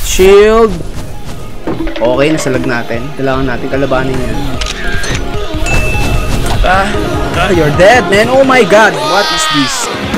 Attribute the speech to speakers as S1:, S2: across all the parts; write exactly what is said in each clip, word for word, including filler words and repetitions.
S1: Shield. Okay, nasalag natin. Kailangan natin kalabanin yan. Ah, ah, you're dead, man. Oh my god, what is this?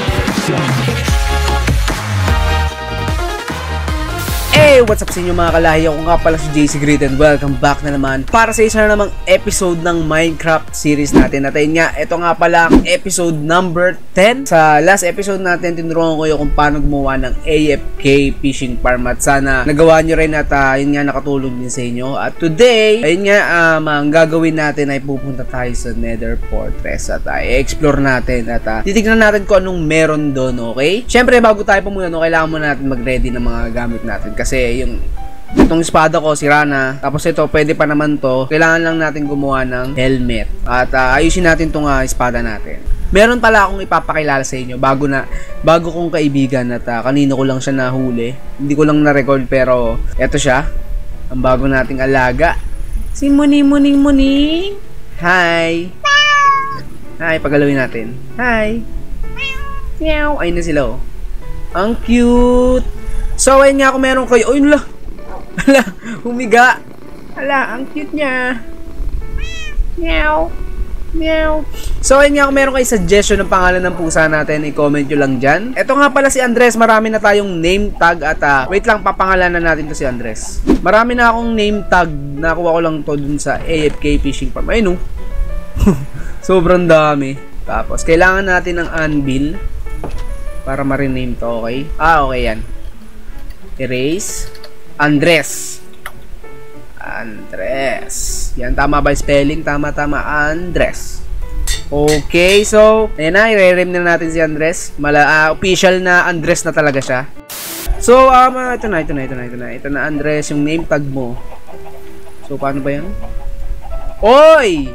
S1: Hey, what's up sa inyo mga kalahi? Ako nga pala si J C Great and welcome back na naman para sa isa na namang episode ng Minecraft series natin. At ayun nga, ito nga pala ang episode number ten. Sa last episode natin, tinuruan ko kayo kung paano gumawa ng A F K fishing farm. At sana nagawa nyo rin at uh, yun nga nakatulong din sa inyo. At today, ayun nga, um, ang gagawin natin ay pupunta tayo sa Nether Fortress at uh, i-explore natin at uh, titignan natin kung anong meron doon, okay? Siyempre, bago tayo pumunta, no, kailangan muna natin mag-ready ng mga gamit natin. Kasi Kasi yung itong espada ko sira na. Tapos ito pwede pa naman to. Kailangan lang natin gumawa ng helmet. At uh, ayusin natin tong uh, espada natin. Meron pala akong ipapakilala sa inyo bago na bago kong kaibigan at uh, kanino ko lang siya nahuli. Hindi ko lang na-record pero eto siya. Ang bago nating alaga. Si Muning Muning Muning. Hi. Hi, pagalawin natin. Hi. Meow. Ayun na sila oh. Ang cute. So, ayun nga kung meron kayo. Ayun la. Hala, humiga. Hala, ang cute niya. Meow. Meow. So, ayun nga kung meron kayo suggestion ng pangalan ng pusa natin, i-comment nyo lang dyan. Ito nga pala si Andres. Marami na tayong name tag at uh, wait lang, papangalanan natin to si Andres. Marami na akong name tag. Nakuha ko lang to dun sa A F K fishing farm. Ayun oh. Sobrang dami. Tapos, kailangan natin ng anvil para ma-rename to, okay? Ah, okay yan. Erase. Andres. Andres. Yan, tama ba spelling? Tama, tama. Andres. Okay, so, ayan na, i-rename na natin si Andres. Mala, uh, official na Andres na talaga siya. So, um, uh, ito na, ito na, ito na, ito na. Ito na, Andres, yung name tag mo. So, paano ba yan? Oy!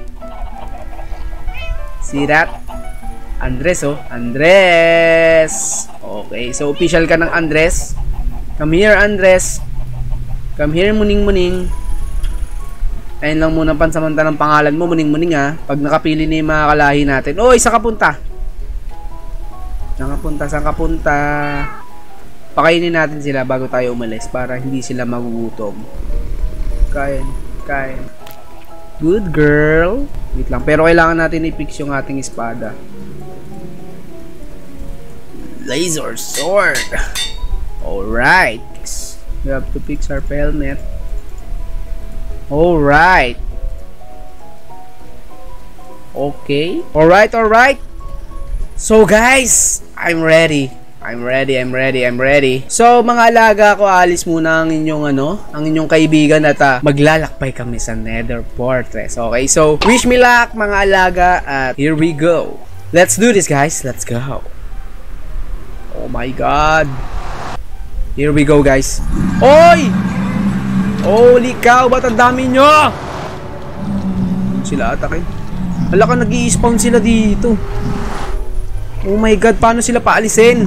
S1: See that? Andres, oh. Andres. Okay, so, official ka ng Andres. Come here, Andres. Come here, Muning Muning. Ayun lang muna pansamantalang pangalan mo, Muning Muning ha. Pag nakapili na yung mga kalahi natin. Oy, saan ka punta? Saan ka punta? Saan ka punta? Pakainin natin sila bago tayo umalis para hindi sila magugutom. Kain, kain. Good girl. Wait lang, pero kailangan natin i-fix yung ating espada. Laser sword. Alright, we have to fix our helmet. Alright. Okay. Alright, alright. So guys, I'm ready. I'm ready, I'm ready, I'm ready. So mga alaga ko, alis muna ang inyong ano, ang inyong kaibigan at uh, maglalakbay kami sa Nether Fortress. Okay, so wish me luck mga alaga at here we go. Let's do this guys, let's go. Oh my god. Here we go guys. Oy! Holy cow, ba't ang dami nyo? Sila atakin. Hala ka, nag-i-spawn sila dito. Oh my god, paano sila paalisin?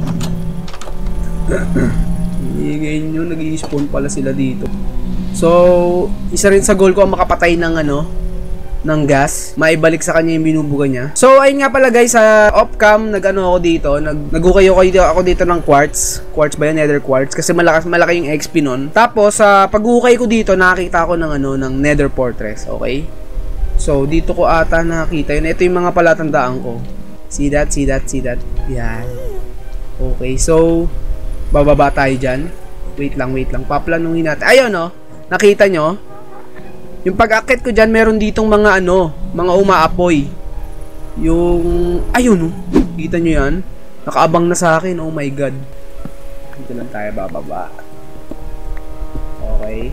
S1: Ngayon nyo, nag-i-spawn pala sila dito. So, isa rin sa goal ko ang makapatay ng ano, ng gas, maibalik sa kanya yung binubuga niya. So, ayun nga pala guys, sa uh, off-cam, nag-ano ako dito, nag naghukayo ako dito ng quartz. Quartz ba yan? Nether quartz. Kasi malakas, malaki yung X P nun. Tapos, sa uh, paghukay ko dito, nakakita ako ng ano, ng Nether Fortress. Okay? So, dito ko ata nakakita yun. Ito yung mga palatandaan ko. See that? See that? See that? Yan. Okay, so, bababa tayo dyan. Wait lang, wait lang. Paplanuhin natin. Ayun, no? Nakita nyo? Yung pag-akit ko dyan, meron ditong mga ano, mga umaapoy. Yung, ayun oh, kita nyo yan? Nakaabang na sa akin, oh my god. Dito lang tayo bababa. Okay.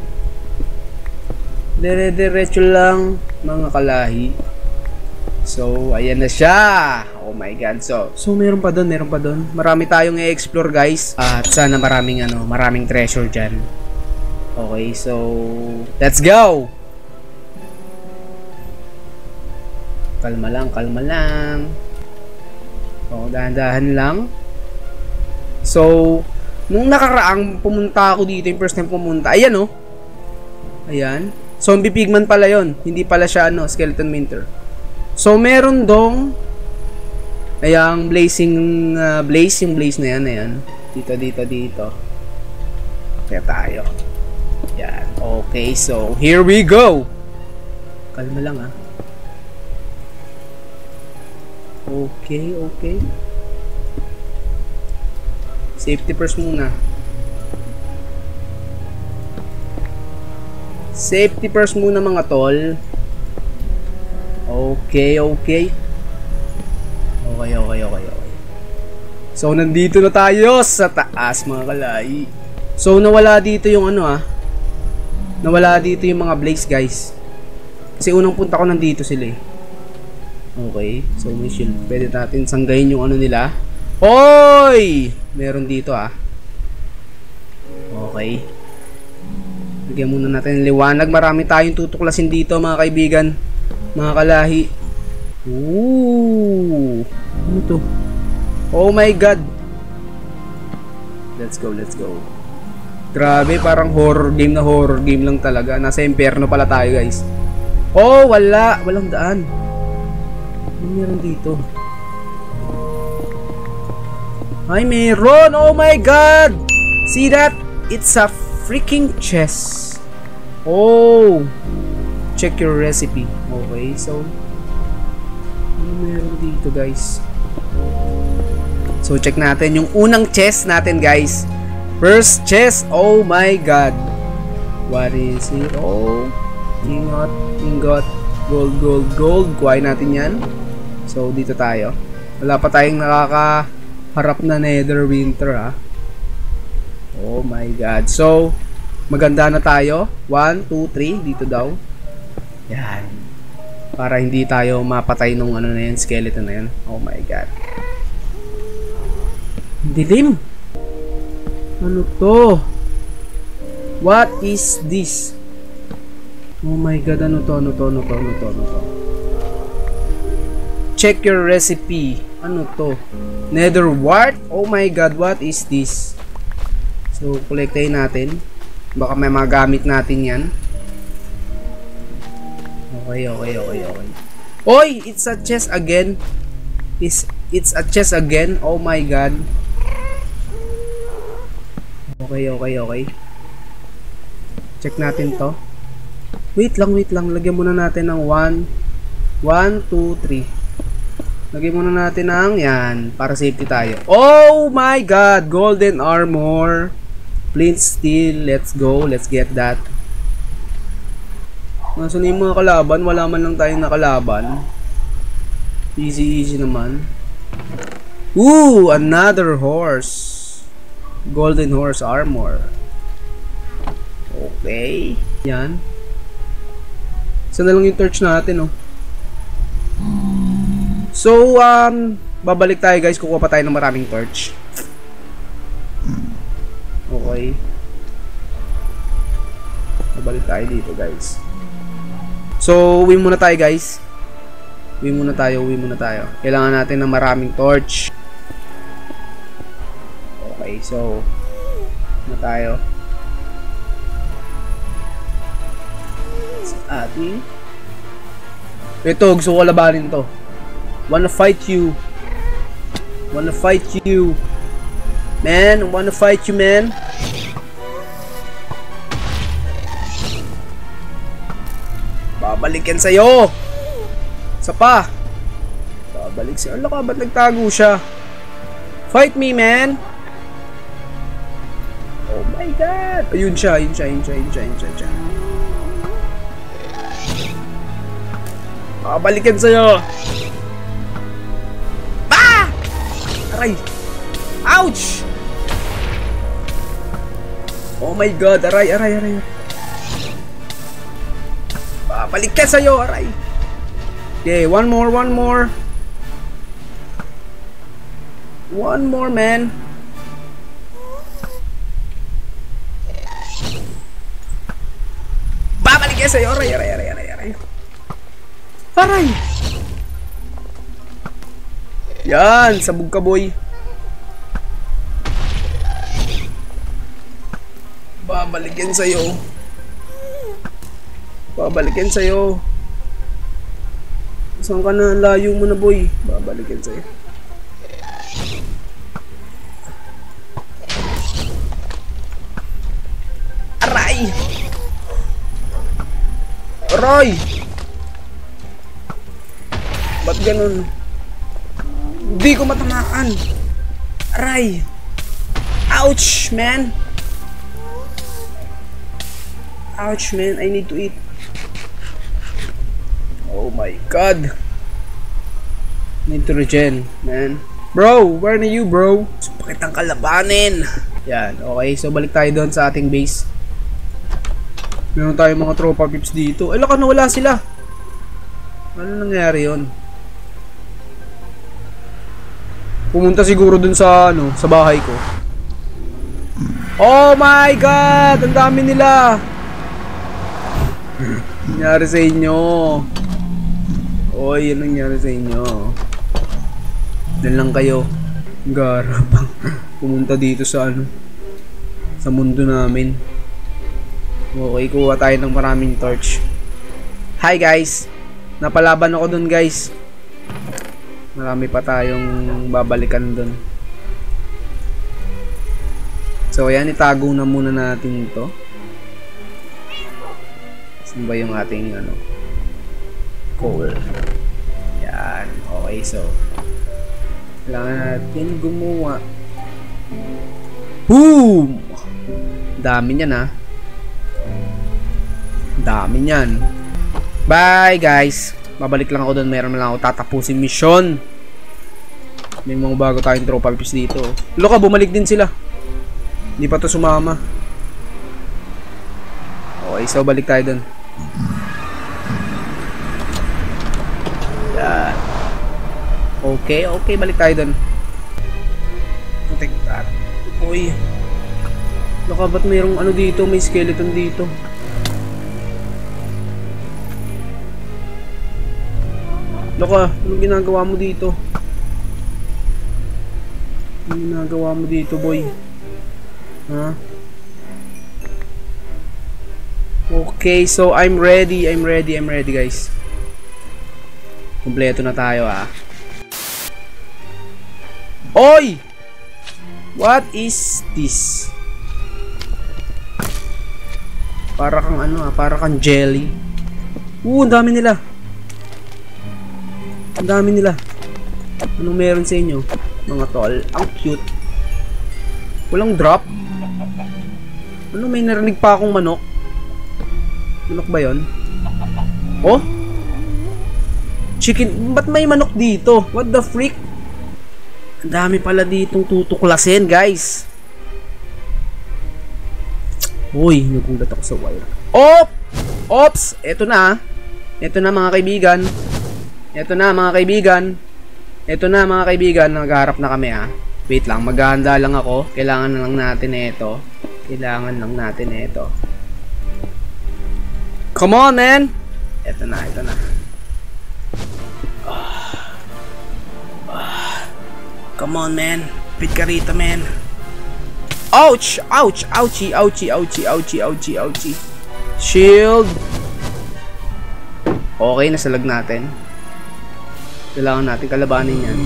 S1: Dire-diretso lang, mga kalahi. So, ayan na siya. Oh my god. So, so meron pa doon, meron pa doon. Marami tayong i-explore guys. At sana maraming ano, maraming treasure dyan. Okay, so let's go. Kalma lang, kalma lang. O, dahan-dahan lang. So, nung nakaraang pumunta ako dito, yung first time pumunta, ayan o. Ayan. Zombie pigman pala yon. Hindi pala siya ano, skeleton minter. So, meron dong ayang blazing uh, blaze, yung blaze na yan, ayan. Dito, dito, dito. Kaya tayo. Yan. Okay, so here we go. Kalma lang ah. Okay, okay. Safety first muna. Safety first muna mga tol. Okay, okay. Okay, okay, okay, okay. So, nandito na tayo sa taas mga kalay. So, nawala dito yung ano ah. Nawala dito yung mga blaze guys. Kasi unang punta ko nandito sila eh. Okay, so may shield. Pwede natin sanggayin yung ano nila. Hoy! Meron dito ah. Okay. Lagyan muna natin liwanag. Marami tayong tutuklasin dito mga kaibigan. Mga kalahi. Ooh. Ano to? Oh my god. Let's go, let's go. Grabe, parang horror game na horror game lang talaga. Nasa impyerno pala tayo guys. Oh, wala. Walang daan. Ano meron dito? Ay, meron! Oh my god! See that? It's a freaking chest. Oh! Check your recipe. Okay, so ano meron dito guys? So, check natin yung unang chest natin guys. First chest. Oh my god. What is it? Oh, ingot, ingot, gold, gold, gold. Kuhain natin yan. So, dito tayo. Wala pa tayong nakakaharap na nether winter ha. Oh my god. So, maganda na tayo. one, two, three. Dito daw. Yan. Para hindi tayo mapatay nung ano na yan, skeleton na yan. Oh my god. Dilim. Ano to? What is this? Oh my god, ano to, ano to, ano to, ano to, ano to? Check your recipe. Ano to? Nether wart? Oh my god, what is this? So, kolektahin natin. Baka may magamit natin yan. Okay, okay, okay, okay. Oy! It's a chest again. It's, it's a chest again. Oh my god. Okay, okay, okay. Check natin to. Wait lang, wait lang. Lagyan muna natin ng one, one, two, three. Lagyan muna natin ng yan. Para safety tayo. Oh my god! Golden armor. Flint steel. Let's go. Let's get that. Nasaan yung mga kalaban? Wala man lang tayong nakalaban. Easy, easy naman. Ooh! Another horse. Golden horse armor. Okay. Yan. Saan na lang yung torch natin, oh. So, um, babalik tayo guys. Kukuha pa tayo ng maraming torch. Okay. Babalik tayo dito guys. So, uwi muna tayo guys. Uwi muna tayo, uwi muna tayo. Kailangan natin ng maraming torch. Okay, so na tayo sa ating ito, gusto ko labanin to. Wanna fight you. Wanna fight you man, wanna fight you man. Babalikin sa'yo. Isa pa. Babalik siya. Ala ka, ba't nagtago siya? Fight me man. Oh my god! Ayun siya, ayun siya, ayun siya, ayun siya, ayun siya, ayun siya. Makabalikan sa'yo! Ah! Aray! Ouch! Oh my god, aray, aray, aray. Makabalikan sa'yo, aray! Okay, one more, one more. One more, man. Babalik yan sa'yo. Aray, aray, aray, aray, aray. Aray! Yan, sabog ka, boy. Babalik yan sa'yo. Babalik yan sa'yo. Saan ka na? Layo mo na, boy. Babalik yan sa'yo. Aray! Aray! Ba't ganun? Hindi ko matamaan. Aray! Ouch, man! Ouch, man. I need to eat. Oh my god. Need to regen, man. Bro, where are you, bro? So, pakitang kalabanin. Yan, okay. So, balik tayo doon sa ating base. Meron tayong mga tropa pips dito. Ay, laka, nawala sila. Ano nangyari yun? Pumunta siguro dun sa, ano, sa bahay ko. Oh my god! Ang dami nila! Nangyari sa inyo. Oy, yan nangyari sa inyo. Doon lang kayo. Garapang pumunta dito sa ano, sa mundo namin. Okay, kuha tayo ng maraming torch. Hi guys, napalaban ako dun guys. Marami pa tayong babalikan dun. So ayan, itago na muna natin ito. Saan ba yung ating ano, coal? Yan, okay. So kailangan natin gumawa. Boom! Dami niyan ha. Dami niyan. Bye guys. Babalik lang ako doon. Meron na lang ako tatapusin mission. May mga bago tayong tropa pips dito. Loka, bumalik din sila. Hindi pa to sumama. Okay, so balik tayo doon. Yan. Okay, okay, balik tayo doon. Protect that. Uy. Loka, ba't mayroong ano dito? May skeleton dito. Loka, anong ginagawa mo dito? Anong ginagawa mo dito, boy? Ha? Okay, so I'm ready, I'm ready, I'm ready, guys. Kompleto na tayo, ah. Oy! What is this? Para kang ano, ah, para kang jelly. Oo, ang dami nila. Ang dami nila. Anong meron sa inyo, mga tol? Ang cute. Walang drop. Ano, may narinig pa akong manok. Manok ba yon? Oh? Chicken. Ba't may manok dito? What the freak? Ang dami pala ditong tutuklasin, guys. Uy, nagulat ako sa wire. Op! Ops! Eto na. Eto na mga kaibigan. Eto na mga kaibigan. Eto na mga kaibigan. Naghaharap na kami ha. Wait lang, maghahanda lang ako. Kailangan lang natin ito. Kailangan lang natin ito. Come on, man! Eto na, eto na. Ah. Ah. Come on, man. Pit ka rito, man. Ouch! Ouch! Ouchie! Ouchie! Ouchie! Ouchie! Ouchie! Ouchie! Shield! Okay, nasalag natin. Kailangan natin kalabanin yan.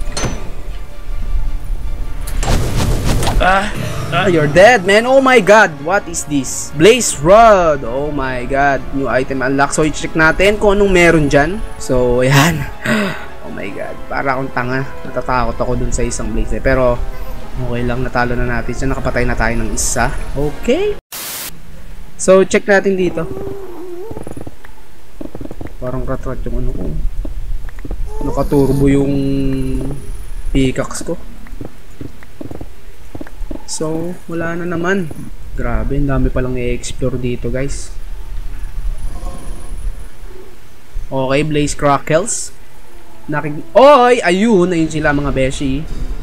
S1: Ah! Ah, you're dead, man. Oh my god. What is this? Blaze Rod. Oh my god. New item unlock. So, i-check natin kung anong meron dyan. So, ayan. Oh my god. Para akong tanga. Natatakot ako dun sa isang blaze. Eh. Pero, okay lang. Natalo na natin. So, nakapatay na tayo ng isa. Okay. So, check natin dito. Parang rat-rat yung ano ko. Nakaturbo yung pickaxe ko. So, wala na naman. Grabe, ang dami palang i-explore dito, guys. Okay, Blaze Crackles. Nakik... Oy! Ayun! Ayun sila mga beshi.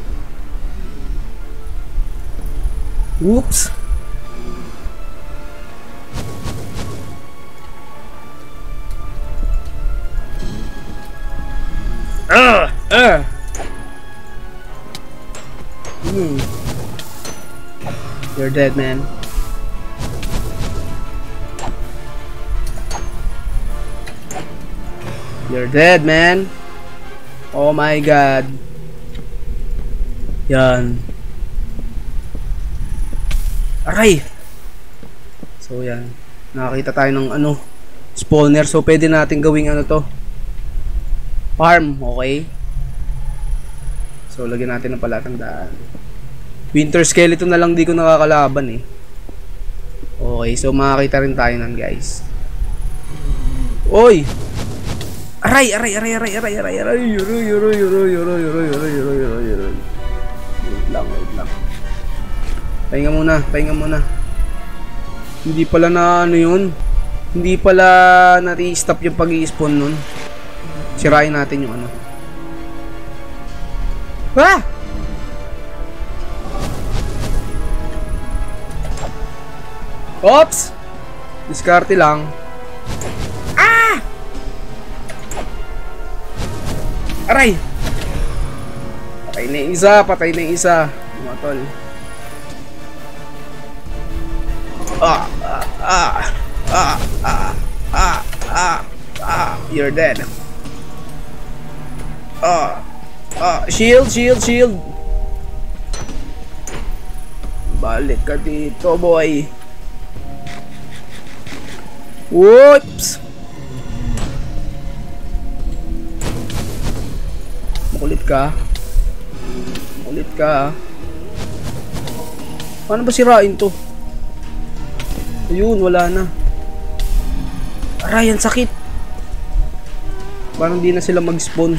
S1: Oops! Ah! Ah! Hmm. You're dead, man. You're dead, man. Oh my god. Yan. Aray! So, So yan, nakakita tayo ng ano, spawner. So pwede natin gawing ano to, farm, okay? So lagyan natin ng palatandaan. Winter skeleton na lang di ko nakakalaban eh. Okay, so makakita rin tayo nan, guys. Oy! Aray, aray, aray, aray, aray, aray, aray, yuro, yuro, yuro, yuro, yuro, yuro, yuro, yuro, yuro. Wait lang, wait lang. Pahinga muna, pahinga muna. Hindi pala na ano yun. Hindi pala nati-stop yung pag-i-spawn nun. Sirain natin yung ano. Ah! Oops! Diskarte lang. Ah! Aray! Patay na yung isa, patay na yung isa. Mga tol. Ah, ah, ah, ah, ah, ah, ah, ah, you're dead. Ah, ah, shield, shield, shield. Balik ka dito, boy. Whoops! Makulit ka. Makulit ka. Paano ba sirain to? Ayun, wala na. Aray, ang sakit. Parang di na sila mag-spawn.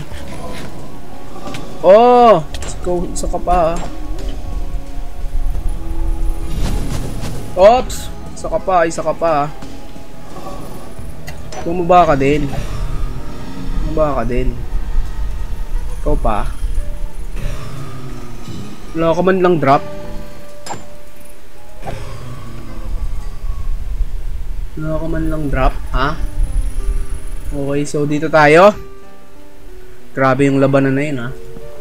S1: Oh! Ikaw, isa ka pa. Oops! Isa ka pa, isa ka pa. Bumaba ka din. Bumaba ka din. Ikaw pa. Wala ka man lang drop. Wala ka man lang drop, ha? Okay, so dito tayo. Grabe yung labanan na yun, ha?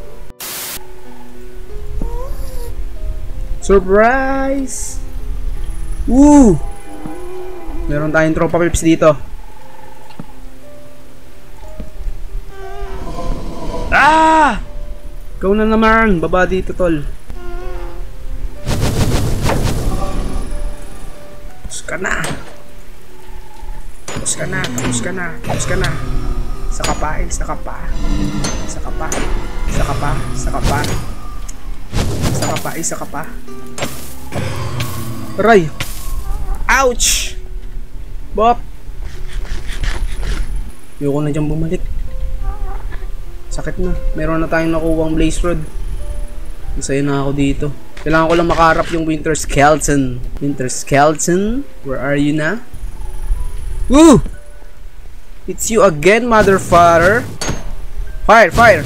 S1: Surprise! Woo! Meron tayong tropa pips dito. Ah! Ikaw na naman, baba dito, tol. Tapos ka na. Tapos ka na, tapos ka na, tapos ka na. Isa ka pa, isa ka pa. Isa ka pa, isa ka pa, isa ka pa. Isa ka pa, isa ka pa. Aray! Ouch! Bop! Ayoko na dyan bumalik. Sakit na. Meron na tayong nakuwang blaze rod. Masaya na ako dito. Kailangan ko lang makaharap yung winter skeleton. Winter skeleton? Where are you na? Woo! It's you again, mother father. Fire, fire!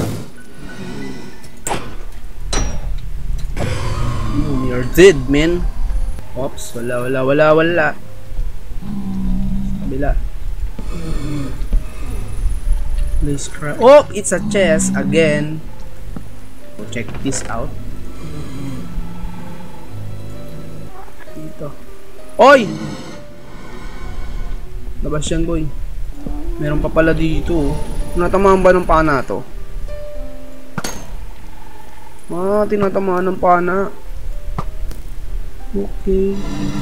S1: Mm, you're dead, man. Oops, wala, wala, wala, wala. Kabila. Please cry. Oh, it's a chest again. So check this out. Dito. Oy! Labas yan, boy. Meron pa pala dito. Tinatamaan ba ng pana to? Ah, tinatamaan ng pana. Okay.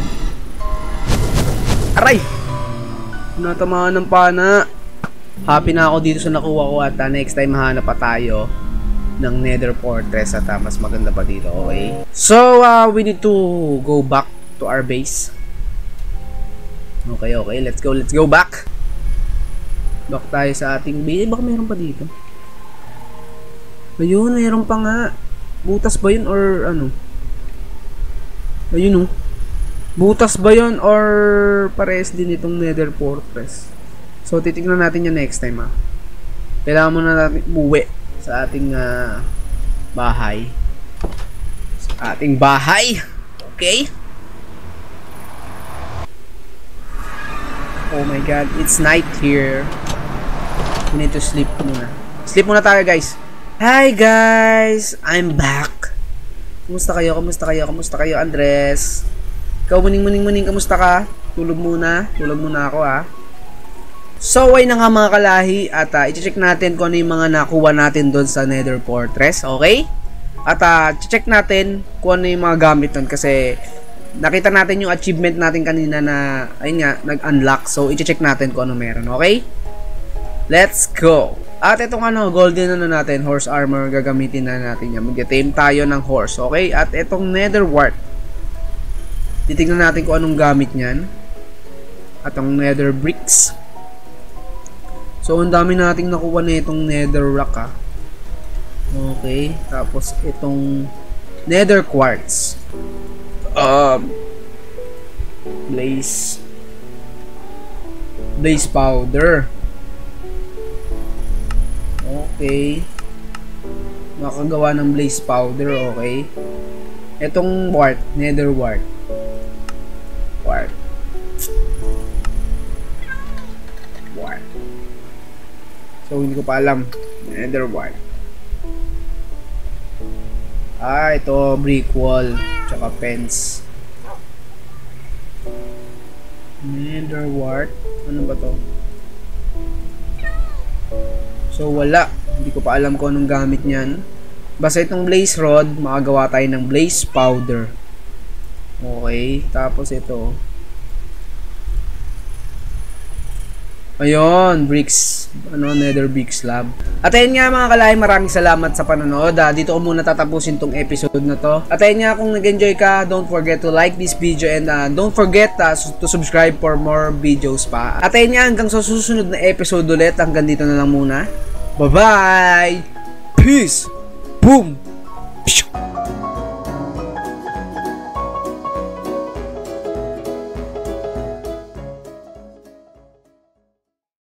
S1: Aray! Tinatamaan ng pana. Happy na ako dito sa nakuha ko at uh, next time hanap pa tayo ng Nether Fortress at uh, mas maganda pa dito, okay? So, uh, we need to go back to our base. Okay, okay. Let's go, let's go back. Back tayo sa ating base. Eh, baka mayroon pa dito. Ayun, mayroon pa nga. Butas ba yun or ano? Ayun, oh. Butas ba yun or pares din itong Nether Fortress? So, titignan natin yan next time, ha. Kailangan muna natin umuwi sa ating uh, bahay. Sa ating bahay. Okay? Oh my god, it's night here. We need to sleep muna. Sleep muna tayo, guys. Hi, guys! I'm back. Kumusta kayo? Kumusta kayo? Kumusta kayo, Andres? Ikaw, muning-muning-muning, kamusta ka? Tulog muna. Tulog muna ako, ha. So, ay na nga mga kalahi at uh, i-check natin kung ano yung mga nakuha natin doon sa Nether Fortress, okay? At uh, i-check natin kung ano yung mga gamit doon kasi nakita natin yung achievement natin kanina na, ayun nga, nag-unlock. So, i-check natin kung ano meron, okay? Let's go! At itong ano, golden ano natin, horse armor, gagamitin na natin yan. Mag-tame tayo ng horse, okay? At itong nether wart, titignan natin kung anong gamit niyan. At ang nether bricks. So, ang dami nating nakuha na itong nether rock, ah. Okay, tapos itong nether quartz. Um, blaze. Blaze powder. Okay. Makagawa ng blaze powder, okay. Itong wart, nether wart. Wart. Wart. So, hindi ko pa alam. Nether wart. Ah, ito, brick wall. Tsaka fence. Nether wart. Ano ba to? So, wala. Hindi ko pa alam kung anong gamit niyan. Basta itong blaze rod, makagawa tayo ng blaze powder. Okay. Tapos ito. Ayun, bricks. Ano, nether brick slab. At ayun nga mga kalahi, maraming salamat sa panonood. Ah, dito ko muna tatapusin tong episode na to. At ayun nga, kung nag-enjoy ka, don't forget to like this video and uh, don't forget uh, to subscribe for more videos pa. At ayun nga, hanggang sa susunod na episode ulit, hanggang dito na lang muna. Bye-bye! Peace! Boom!